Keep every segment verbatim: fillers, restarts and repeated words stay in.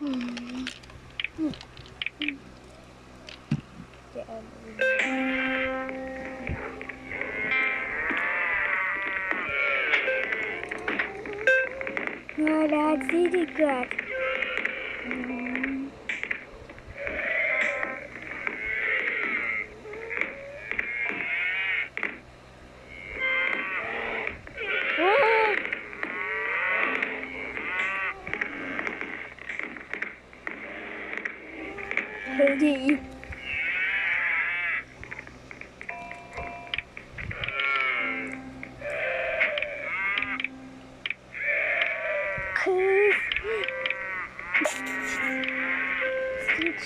Nah, that's really good. Hurry. Stitch.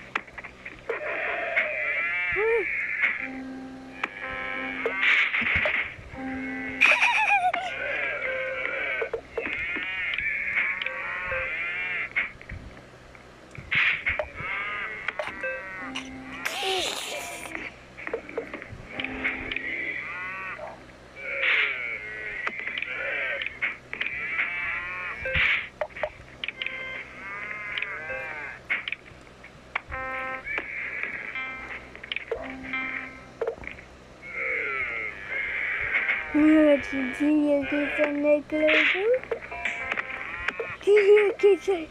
What did you get a necklace? Did you get a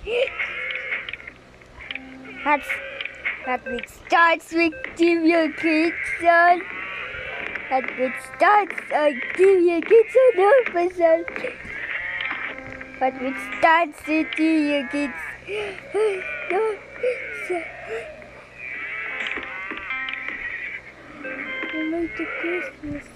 That's that which starts with give your kids son. That which starts on give your kids an officer. That which starts with give your kids no we make the Christmas.